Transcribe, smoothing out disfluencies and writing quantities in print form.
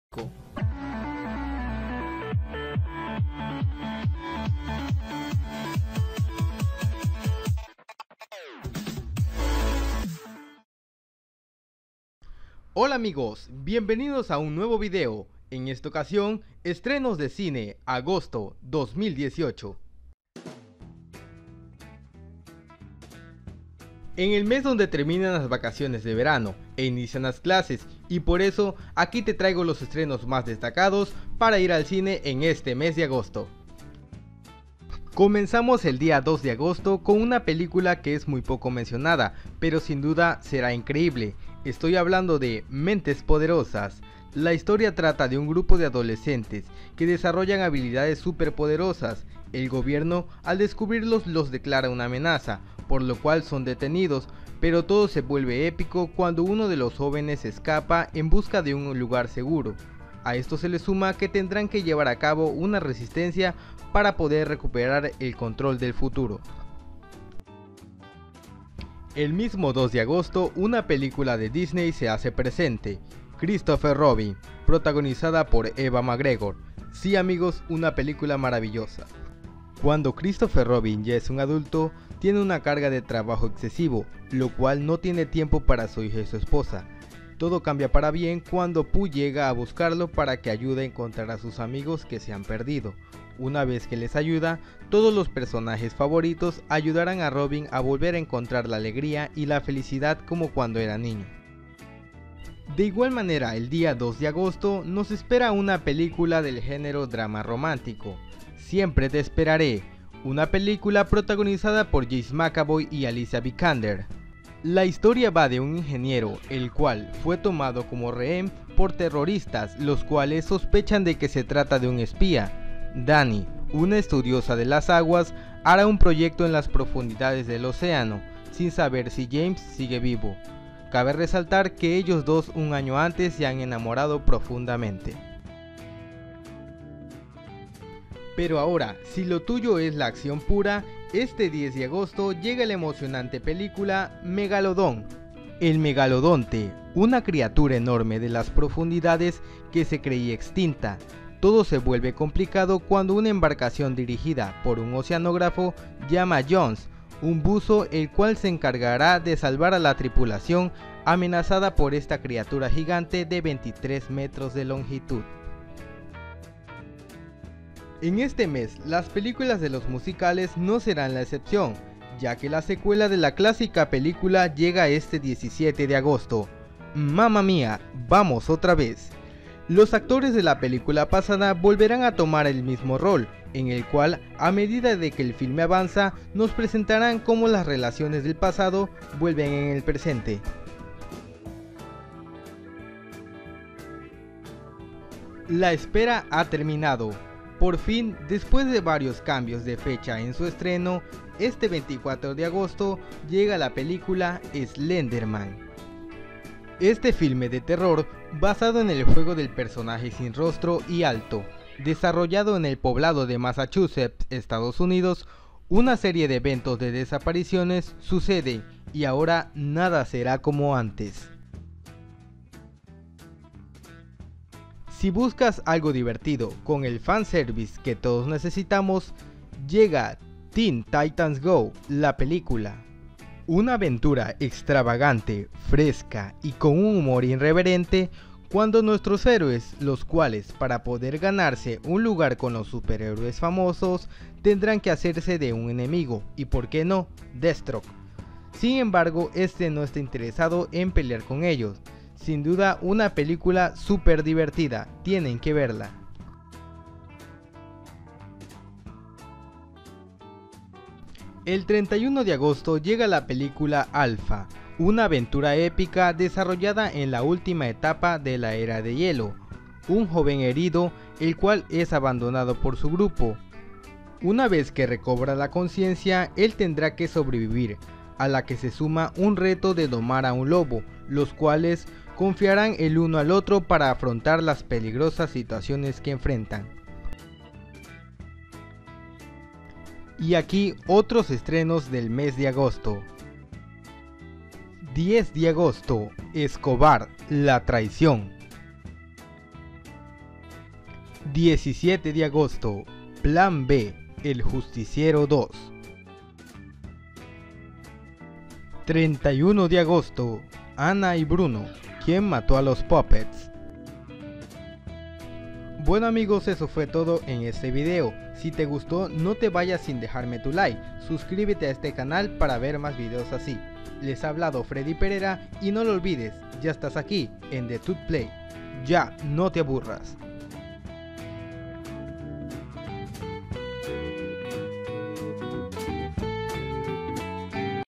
Hola amigos, bienvenidos a un nuevo video. En esta ocasión, estrenos de cine, agosto 2018. En el mes donde terminan las vacaciones de verano e inician las clases, y por eso aquí te traigo los estrenos más destacados para ir al cine en este mes de agosto. Comenzamos el día 2 de agosto con una película que es muy poco mencionada, pero sin duda será increíble. Estoy hablando de Mentes Poderosas. La historia trata de un grupo de adolescentes que desarrollan habilidades superpoderosas. El gobierno, al descubrirlos, los declara una amenaza, por lo cual son detenidos, pero todo se vuelve épico cuando uno de los jóvenes escapa en busca de un lugar seguro. A esto se le suma que tendrán que llevar a cabo una resistencia para poder recuperar el control del futuro. El mismo 2 de agosto, una película de Disney se hace presente, Christopher Robin, protagonizada por Eva McGregor. Sí amigos, una película maravillosa. Cuando Christopher Robin ya es un adulto, tiene una carga de trabajo excesivo, lo cual no tiene tiempo para su hija y su esposa. Todo cambia para bien cuando Pooh llega a buscarlo para que ayude a encontrar a sus amigos que se han perdido. Una vez que les ayuda, todos los personajes favoritos ayudarán a Robin a volver a encontrar la alegría y la felicidad como cuando era niño. De igual manera, el día 2 de agosto nos espera una película del género drama romántico, Siempre te esperaré, una película protagonizada por James McAvoy y Alicia Vikander. La historia va de un ingeniero, el cual fue tomado como rehén por terroristas, los cuales sospechan de que se trata de un espía. Dani, una estudiosa de las aguas, hará un proyecto en las profundidades del océano, sin saber si James sigue vivo. Cabe resaltar que ellos dos un año antes se han enamorado profundamente. Pero ahora, si lo tuyo es la acción pura, este 10 de agosto llega la emocionante película Megalodón. El megalodonte, una criatura enorme de las profundidades que se creía extinta. Todo se vuelve complicado cuando una embarcación dirigida por un oceanógrafo llama a Jones, un buzo el cual se encargará de salvar a la tripulación amenazada por esta criatura gigante de 23 metros de longitud. En este mes, las películas de los musicales no serán la excepción, ya que la secuela de la clásica película llega este 17 de agosto. ¡Mamma mía! ¡Vamos otra vez! Los actores de la película pasada volverán a tomar el mismo rol, en el cual, a medida de que el filme avanza, nos presentarán cómo las relaciones del pasado vuelven en el presente. La espera ha terminado. Por fin, después de varios cambios de fecha en su estreno, este 24 de agosto llega la película Slenderman. Este filme de terror, basado en el juego del personaje sin rostro y alto, desarrollado en el poblado de Massachusetts, Estados Unidos, una serie de eventos de desapariciones suceden y ahora nada será como antes. Si buscas algo divertido con el fanservice que todos necesitamos, llega Teen Titans Go, la película. Una aventura extravagante, fresca y con un humor irreverente cuando nuestros héroes, los cuales para poder ganarse un lugar con los superhéroes famosos, tendrán que hacerse de un enemigo y por qué no, Deathstroke. Sin embargo, este no está interesado en pelear con ellos. Sin duda una película súper divertida, tienen que verla. El 31 de agosto llega la película Alpha, una aventura épica desarrollada en la última etapa de la Era de Hielo. Un joven herido, el cual es abandonado por su grupo. Una vez que recobra la conciencia, él tendrá que sobrevivir, a la que se suma un reto de domar a un lobo, los cuales confiarán el uno al otro para afrontar las peligrosas situaciones que enfrentan. Y aquí otros estrenos del mes de agosto. 10 de agosto, Escobar, la traición. 17 de agosto, Plan B, El Justiciero 2. 31 de agosto, Ana y Bruno, ¿quién mató a los Puppets? Bueno amigos, eso fue todo en este video. Si te gustó, no te vayas sin dejarme tu like, suscríbete a este canal para ver más videos así. Les ha hablado Freddy Pereira y no lo olvides, ya estás aquí en The Tut Play. Ya, no te aburras.